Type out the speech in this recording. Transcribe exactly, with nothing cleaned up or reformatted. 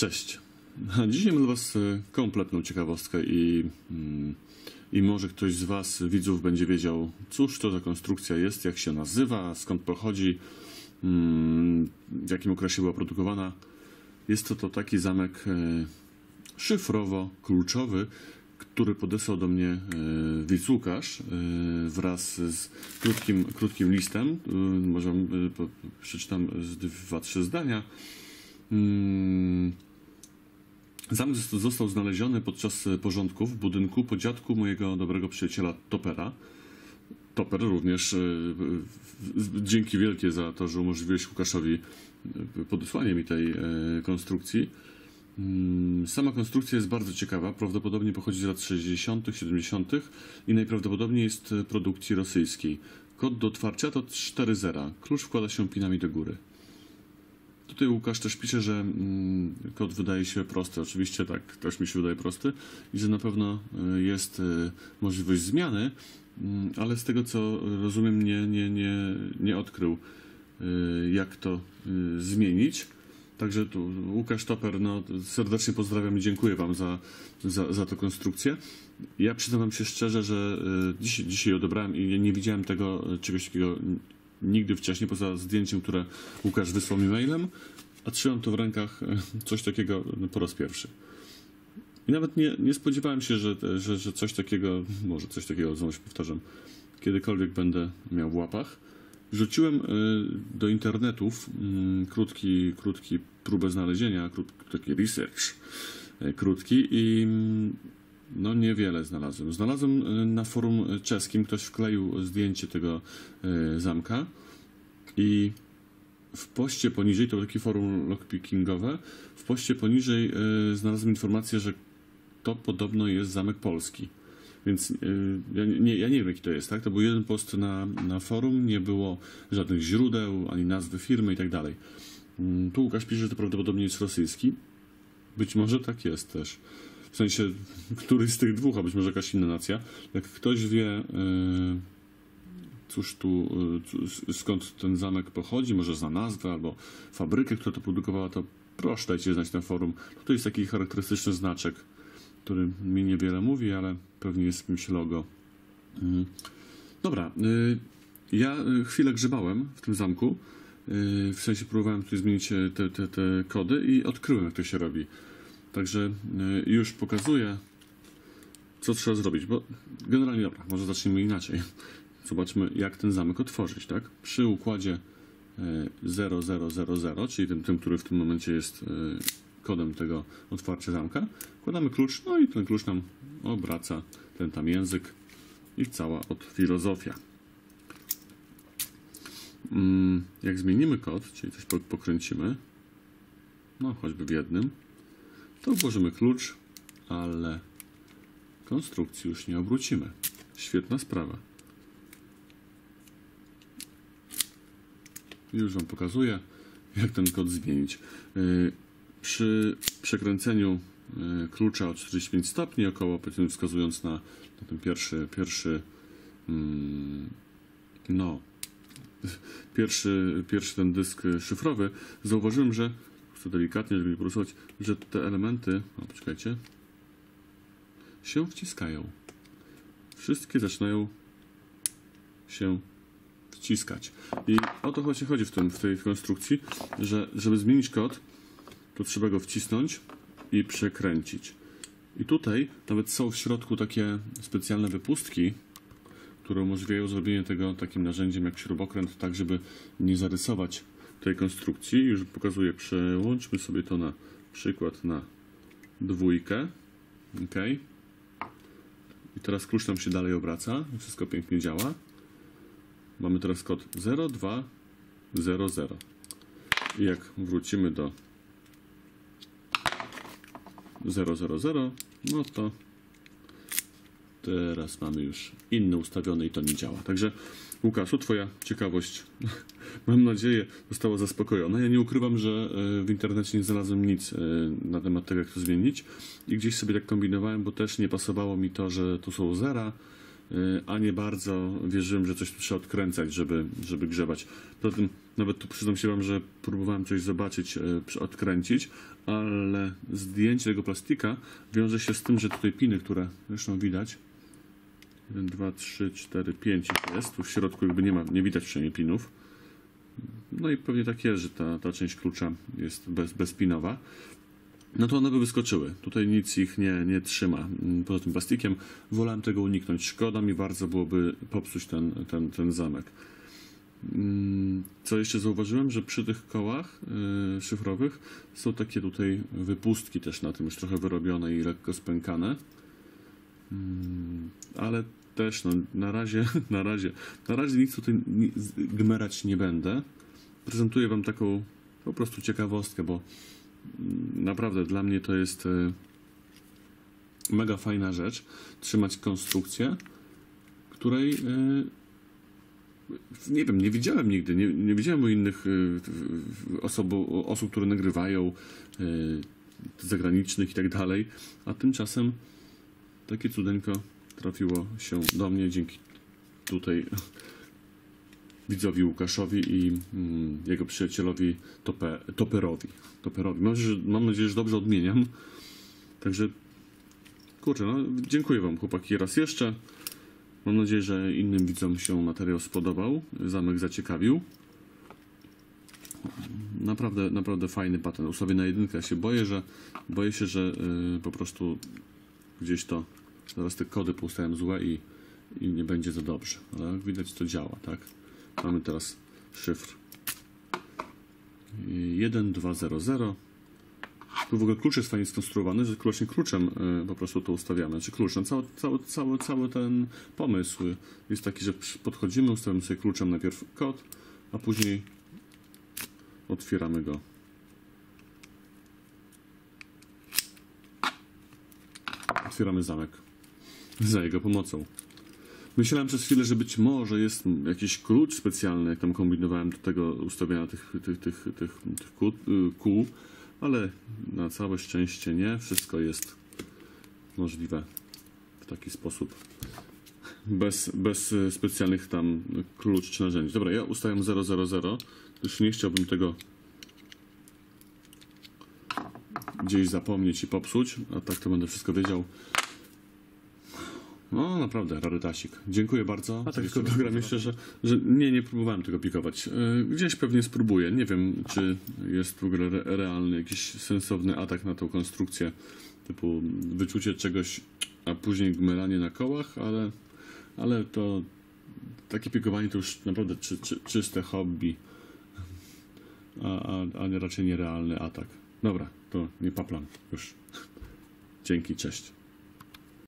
Cześć. Dzisiaj mam dla Was kompletną ciekawostkę i, i może ktoś z Was, widzów, będzie wiedział, cóż to za konstrukcja jest, jak się nazywa, skąd pochodzi, w jakim okresie była produkowana. Jest to, to taki zamek szyfrowo-kluczowy, który podesłał do mnie widz Łukasz wraz z krótkim, krótkim listem. Może przeczytam dwa, trzy zdania. Zamek został znaleziony podczas porządków w budynku po dziadku mojego dobrego przyjaciela Topera. Toper również dzięki wielkie za to, że umożliwiłeś Łukaszowi podesłanie mi tej konstrukcji. Sama konstrukcja jest bardzo ciekawa, prawdopodobnie pochodzi z lat sześćdziesiątych, siedemdziesiątych i najprawdopodobniej jest produkcji rosyjskiej. Kod do otwarcia to cztery zera. Klucz wkłada się pinami do góry. Tutaj Łukasz też pisze, że mm, kod wydaje się prosty. Oczywiście tak, też mi się wydaje prosty i że na pewno jest y, możliwość zmiany, y, ale z tego co rozumiem nie, nie, nie, nie odkrył y, jak to y, zmienić. Także tu Łukasz Toper, no, serdecznie pozdrawiam i dziękuję Wam za, za, za tę konstrukcję. Ja przyznam się szczerze, że y, dzisiaj, dzisiaj odebrałem i nie widziałem tego czegoś takiego nigdy wcześniej, poza zdjęciem, które Łukasz wysłał mi mailem, a trzymam to w rękach coś takiego po raz pierwszy. I nawet nie, nie spodziewałem się, że, że, że coś takiego, może coś takiego, znowu się powtarzam, kiedykolwiek będę miał w łapach. Wrzuciłem do internetów krótki, krótki próbę znalezienia, krótki research, krótki i no niewiele znalazłem. Znalazłem na forum czeskim, ktoś wkleił zdjęcie tego zamka i w poście poniżej, to takie forum lockpickingowe, w poście poniżej znalazłem informację, że to podobno jest zamek polski. Więc ja nie, ja nie wiem, jaki to jest, tak? To był jeden post na, na forum, nie było żadnych źródeł, ani nazwy firmy i tak dalej. Tu Łukasz pisze, że to prawdopodobnie jest rosyjski. Być może tak jest też. W sensie, któryś z tych dwóch, a być może jakaś inna nacja. Jak ktoś wie, cóż tu, skąd ten zamek pochodzi, może za nazwę albo fabrykę, która to produkowała, to proszę dajcie znać na forum. Tutaj jest taki charakterystyczny znaczek, który mi niewiele mówi, ale pewnie jest jakimś logo. Dobra, ja chwilę grzebałem w tym zamku, w sensie próbowałem tutaj zmienić te, te, te kody i odkryłem, jak to się robi. Także już pokazuję, co trzeba zrobić, bo generalnie, dobra, może zacznijmy inaczej. Zobaczmy, jak ten zamek otworzyć, tak? Przy układzie zero zero zero zero, czyli tym, tym, który w tym momencie jest kodem tego otwarcia zamka, wkładamy klucz, no i ten klucz nam obraca ten tam język i cała od filozofia. Jak zmienimy kod, czyli coś pokręcimy, no choćby w jednym, to włożymy klucz, ale konstrukcji już nie obrócimy. Świetna sprawa. Już Wam pokazuję, jak ten kod zmienić. Przy przekręceniu klucza o czterdzieści pięć stopni, około, powiedzmy, wskazując na, na ten pierwszy, pierwszy no, pierwszy, pierwszy ten dysk szyfrowy, zauważyłem, że chcę delikatnie, żeby nie poruszyć, że te elementy, o, poczekajcie, się wciskają. Wszystkie zaczynają się wciskać. I o to właśnie chodzi w, tym, w tej konstrukcji, że żeby zmienić kod, to trzeba go wcisnąć i przekręcić. I tutaj nawet są w środku takie specjalne wypustki, które umożliwiają zrobienie tego takim narzędziem jak śrubokręt, tak żeby nie zarysować tej konstrukcji. Już pokazuję, przełączmy sobie to na przykład na dwójkę. OK. I teraz klucz nam się dalej obraca. Wszystko pięknie działa. Mamy teraz kod zero dwa zero zero. I jak wrócimy do zero zero zero, no to teraz mamy już inne ustawione i to nie działa. Także Łukaszu, Twoja ciekawość, mam nadzieję, została zaspokojona. Ja nie ukrywam, że w internecie nie znalazłem nic na temat tego, jak to zmienić i gdzieś sobie tak kombinowałem, bo też nie pasowało mi to, że tu są zera, a nie bardzo wierzyłem, że coś tu trzeba odkręcać, żeby, żeby grzebać. Poza tym nawet tu przyznam się wam, że próbowałem coś zobaczyć, odkręcić, ale zdjęcie tego plastika wiąże się z tym, że tutaj piny, które zresztą widać, jeden, dwa, trzy, cztery, pięć jest, tu w środku jakby nie ma, nie widać przynajmniej pinów. No i pewnie tak jest, że ta, ta część klucza jest bez, bezpinowa. No to one by wyskoczyły. Tutaj nic ich nie, nie trzyma poza tym plastikiem. Wolałem tego uniknąć. Szkoda mi bardzo byłoby popsuć ten, ten, ten zamek. Co jeszcze zauważyłem, że przy tych kołach yy, szyfrowych są takie tutaj wypustki też na tym, już trochę wyrobione i lekko spękane. Yy, ale też no, na razie, na razie, na razie nic tutaj gmerać nie będę. Prezentuję wam taką po prostu ciekawostkę, bo naprawdę dla mnie to jest mega fajna rzecz, trzymać konstrukcję, której nie wiem, nie widziałem nigdy, nie, nie widziałem u innych osób, osób, które nagrywają, zagranicznych i tak dalej, a tymczasem takie cudeńko trafiło się do mnie dzięki tutaj widzowi Łukaszowi i mm, jego przyjacielowi Tope, Toperowi. Toperowi. Mam, że, mam nadzieję, że dobrze odmieniam. Także, kurczę, no, dziękuję wam chłopaki raz jeszcze. Mam nadzieję, że innym widzom się materiał spodobał. Zamek zaciekawił. Naprawdę, naprawdę fajny patent. Ustawię na jedynkę. Ja się boję, że boję się, że yy, po prostu gdzieś to zaraz te kody poustawiam złe i, i nie będzie za dobrze. Ale jak widać to działa, tak? Mamy teraz szyfr jeden dwa zero zero. Tu w ogóle klucz jest fajnie skonstruowany, że właśnie kluczem y, po prostu to ustawiamy. Znaczy klucz, no cały, cały, cały, cały ten pomysł jest taki, że podchodzimy, ustawimy sobie kluczem najpierw kod, a później otwieramy go. Otwieramy zamek za jego pomocą. Myślałem przez chwilę, że być może jest jakiś klucz specjalny, jak tam kombinowałem do tego ustawiania tych, tych, tych, tych, tych kół, kół, ale na całe szczęście nie. Wszystko jest możliwe w taki sposób. Bez, bez specjalnych tam klucz czy narzędzi. Dobra, ja ustawiam zero zero zero. Już nie chciałbym tego gdzieś zapomnieć i popsuć, a tak to będę wszystko wiedział. No naprawdę, rarytasik. Dziękuję bardzo. A tak tylko dodam jeszcze, że, że nie, nie próbowałem tego pikować. Gdzieś pewnie spróbuję. Nie wiem, czy jest w ogóle re realny, jakiś sensowny atak na tą konstrukcję, typu wyczucie czegoś, a później gmeranie na kołach, ale, ale to takie pikowanie to już naprawdę czy, czy, czyste hobby, a, a, a raczej nierealny atak. Dobra, to nie paplam już. Dzięki, cześć.